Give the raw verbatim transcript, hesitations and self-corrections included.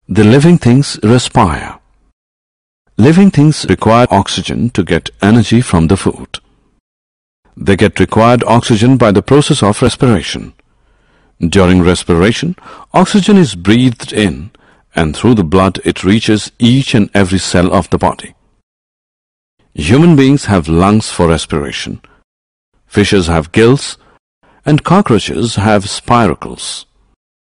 The living things respire. Living things require oxygen to get energy from the food. They get required oxygen by the process of respiration. During respiration, oxygen is breathed in, and through the blood it reaches each and every cell of the body. Human beings have lungs for respiration. Fishes have gills, and cockroaches have spiracles.